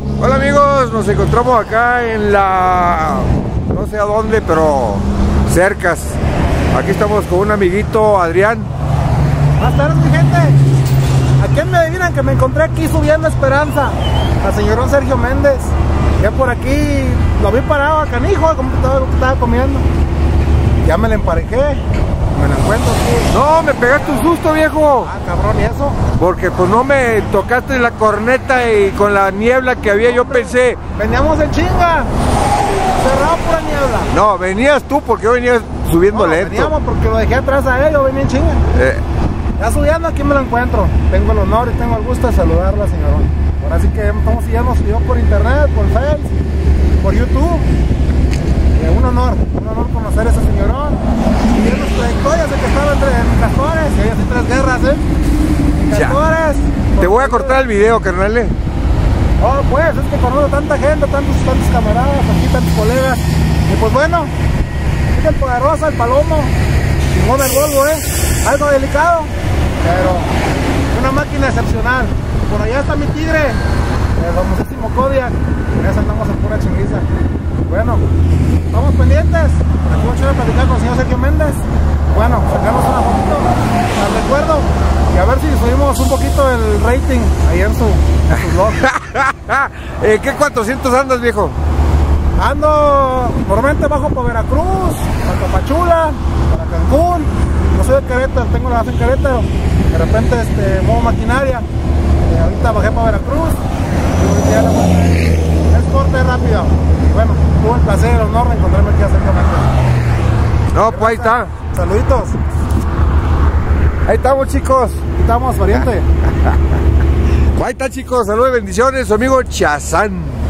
Hola amigos, nos encontramos acá en la... no sé a dónde, pero cercas. Aquí estamos con un amiguito, Adrián. Buenas tardes, mi gente. ¿A quién me adivinan que me encontré aquí subiendo Esperanza? Al señorón Sergio Méndez. Ya por aquí lo vi parado a canijo, como estaba comiendo. Ya me le emparejé, me lo encuentro aquí. No, me pegaste un susto, viejo. Ah, cabrón, ¿y eso? Porque pues no me tocaste la corneta y con la niebla que había yo pensé... Veníamos en chinga. Cerrado pura niebla. No, venías tú porque yo venía subiendo lento. Veníamos porque lo dejé atrás a él, yo venía en chinga. Ya subiendo aquí me lo encuentro. Tengo el honor y tengo el gusto de saludarla, señorón. Ahora sí que estamos siguiendo por internet, por Facebook, por YouTube. Un honor conocer a ese señorón. Y en las trayectorias de que estaba entre castores, y hay así 3 guerras, castores. Te voy a cortar el video, carnal. Oh, pues, es que conozco tanta gente, tantos camaradas, aquí tantos colegas. Y pues bueno, es el poderoso, el palomo, chingón el Volvo, algo delicado, pero una máquina excepcional. Por allá está mi tigre, el famosísimo Kodiak, con eso andamos en pura chinguiza. Bueno, estamos pendientes, aquí voy a platicar con el señor Sergio Méndez. Bueno, sacamos una fotito al recuerdo y a ver si subimos un poquito el rating ahí en su blog. ¿Qué 400 andas, viejo? Ando normalmente bajo para Veracruz, para Tapachula, para Cancún. Yo soy de Querétaro, tengo la base en Querétaro. De repente muevo maquinaria. Ahorita bajé para Veracruz. Es corte rápido. Bueno, tuve el placer, el honor de encontrarme aquí a Sergio Méndez. No, pues ahí está. Saluditos. Ahí estamos, chicos. Aquí estamos, pariente. Ahí está, chicos. Saludos y bendiciones. Su amigo Chazán.